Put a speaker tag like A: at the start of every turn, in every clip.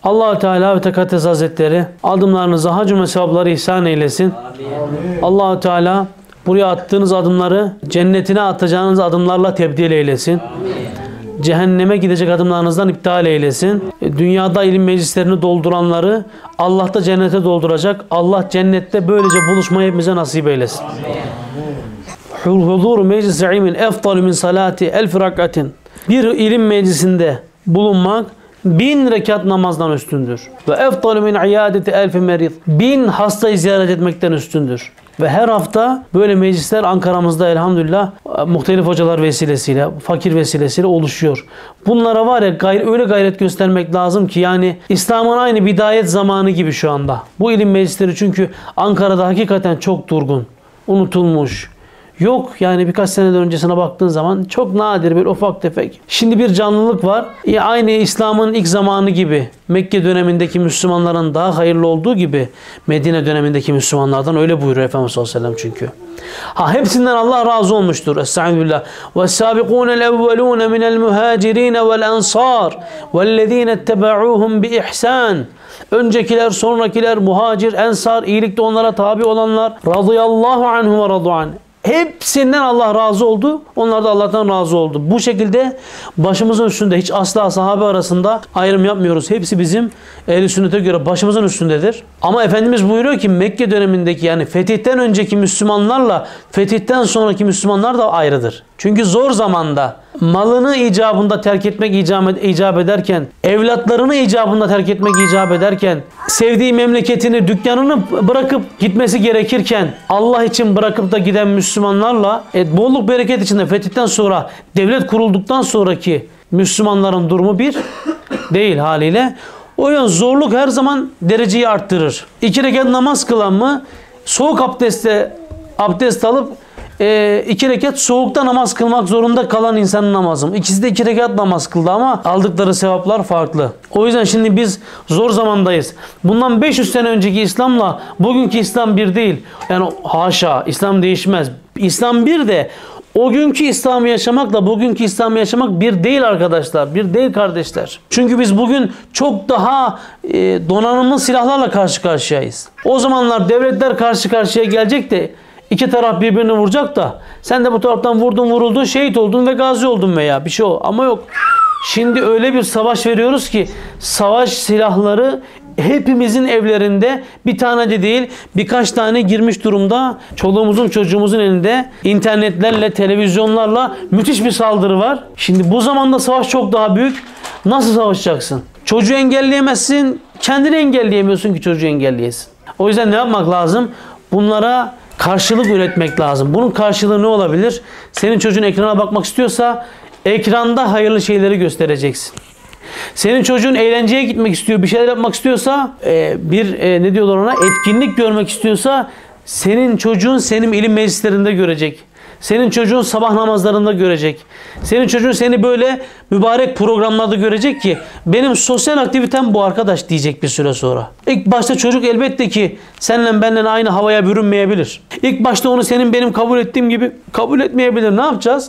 A: Allah Teala ve Tekaddes Hazretleri adımlarınıza hac ve sevapları ihsan eylesin. Allah Teala buraya attığınız adımları cennetine atacağınız adımlarla tebdil eylesin. Cehenneme gidecek adımlarınızdan iptal eylesin. Dünyada ilim meclislerini dolduranları Allah da cennete dolduracak. Allah cennette böylece buluşmayı hepimize nasip eylesin. Huzur meclis ilmin efdalu min salati elf rakatin. Bir ilim meclisinde bulunmak 1000 rekat namazdan üstündür. Ve efdalu min iyadeti elf merid. 1000 hastayı ziyaret etmekten üstündür. Ve her hafta böyle meclisler Ankara'mızda elhamdülillah muhtelif hocalar vesilesiyle, fakir vesilesiyle oluşuyor. Bunlara var ya öyle gayret göstermek lazım ki yani İslam'ın aynı bidayet zamanı gibi şu anda. Bu ilim meclisleri çünkü Ankara'da hakikaten çok durgun, unutulmuş. Yok yani birkaç seneden öncesine baktığın zaman çok nadir bir ufak tefek. Şimdi bir canlılık var. Aynı İslam'ın ilk zamanı gibi Mekke dönemindeki Müslümanların daha hayırlı olduğu gibi Medine dönemindeki Müslümanlardan öyle buyuruyor Efendimiz sallallahu aleyhi ve sellem çünkü. Hepsinden Allah razı olmuştur. Estağfirullah. وَالسَّابِقُونَ الْاَوَّلُونَ مِنَ الْمُهَاجِرِينَ وَالْاَنْصَارِ وَالَّذ۪ينَ اتَّبَعُوهُمْ بِإِحْسَانٍ. Öncekiler, sonrakiler, muhacir, ensar, iyilikte onlara tabi olanlar. Radıyallahu anhum ve radu'an. Hepsinden Allah razı oldu. Onlar da Allah'tan razı oldu. Bu şekilde başımızın üstünde hiç asla sahabe arasında ayrım yapmıyoruz. Hepsi bizim ehl-i sünnete göre başımızın üstündedir. Ama Efendimiz buyuruyor ki Mekke dönemindeki yani fetihten önceki Müslümanlarla fetihten sonraki Müslümanlar da ayrıdır. Çünkü zor zamanda malını icabında terk etmek icap ederken, evlatlarını icabında terk etmek icap ederken, sevdiği memleketini, dükkanını bırakıp gitmesi gerekirken Allah için bırakıp da giden Müslümanlarla bolluk bereket içinde fetihten sonra devlet kurulduktan sonraki Müslümanların durumu bir değil haliyle. O yüzden zorluk her zaman dereceyi arttırır. 2 rekat namaz kılan mı soğuk abdest alıp 2 rekat soğukta namaz kılmak zorunda kalan insanın namazı mı? İkisi de 2 rekat namaz kıldı ama aldıkları sevaplar farklı. O yüzden şimdi biz zor zamandayız. Bundan 500 sene önceki İslam'la bugünkü İslam bir değil. Yani haşa İslam değişmez. İslam bir de o günkü İslam'ı yaşamakla bugünkü İslam'ı yaşamak bir değil arkadaşlar. Bir değil kardeşler. Çünkü biz bugün çok daha donanımlı silahlarla karşı karşıyayız. O zamanlar devletler karşı karşıya gelecek de İki taraf birbirini vuracak da sen de bu taraftan vuruldun, şehit oldun ve gazi oldun veya bir şey o. Ama yok. Şimdi öyle bir savaş veriyoruz ki savaş silahları hepimizin evlerinde bir tane de değil birkaç tane girmiş durumda. Çoluğumuzun çocuğumuzun elinde internetlerle, televizyonlarla müthiş bir saldırı var. Şimdi bu zamanda savaş çok daha büyük. Nasıl savaşacaksın? Çocuğu engelleyemezsin. Kendini engelleyemiyorsun ki çocuğu engelleyesin. O yüzden ne yapmak lazım? Bunlara karşılık üretmek lazım. Bunun karşılığı ne olabilir? Senin çocuğun ekrana bakmak istiyorsa ekranda hayırlı şeyleri göstereceksin. Senin çocuğun eğlenceye gitmek istiyor, bir şeyler yapmak istiyorsa ne diyorlar ona? Etkinlik görmek istiyorsa senin çocuğun senin ilim meclislerinde görecek. Senin çocuğun sabah namazlarında görecek. Senin çocuğun seni böyle mübarek programlarda görecek ki benim sosyal aktivitem bu arkadaş diyecek bir süre sonra. İlk başta çocuk elbette ki seninle benimle aynı havaya bürünmeyebilir. İlk başta onu senin benim kabul ettiğim gibi kabul etmeyebilir. Ne yapacağız?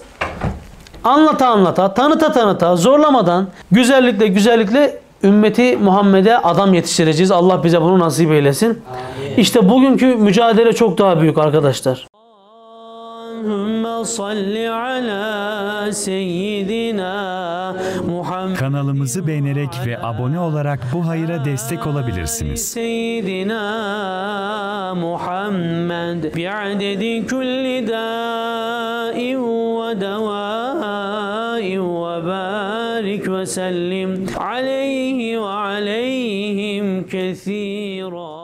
A: Anlata, tanıta, zorlamadan, güzellikle ümmeti Muhammed'e adam yetiştireceğiz. Allah bize bunu nasip eylesin. Amin. İşte bugünkü mücadele çok daha büyük arkadaşlar.
B: Kanalımızı beğenerek ve abone olarak bu hayıra destek olabilirsiniz.
A: Seyyidina Muhammed bi'adedi kulli dâin ve devâin ve bârik ve sellim aleyhi ve aleyhim kethîrâ.